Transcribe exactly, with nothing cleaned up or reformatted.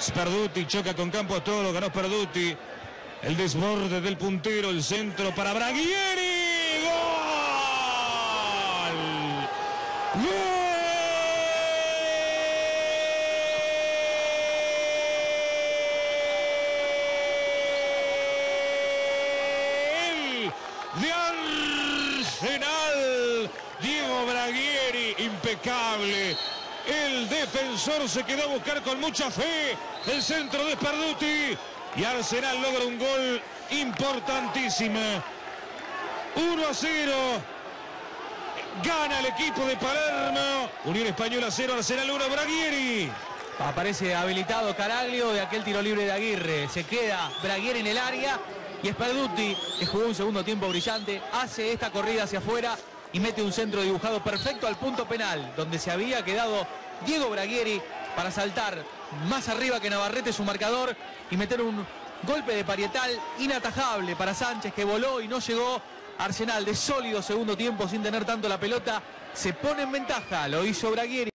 Sperduti choca con Campos todo, ganó Sperduti. El desborde del puntero, el centro para Braghieri. ¡Gol! ¡Gol! De Arsenal, Diego Braghieri, impecable. El defensor se quedó a buscar con mucha fe el centro de Sperduti y Arsenal logra un gol importantísimo. uno a cero. Gana el equipo de Palermo. Unión Española cero, Arsenal uno, Braghieri. Aparece habilitado Caraglio de aquel tiro libre de Aguirre. Se queda Braghieri en el área y Sperduti, que jugó un segundo tiempo brillante, hace esta corrida hacia afuera y mete un centro dibujado perfecto al punto penal, donde se había quedado Diego Braghieri para saltar más arriba que Navarrete su marcador y meter un golpe de parietal inatajable para Sánchez, que voló y no llegó. Arsenal de sólido segundo tiempo sin tener tanto la pelota se pone en ventaja, lo hizo Braghieri.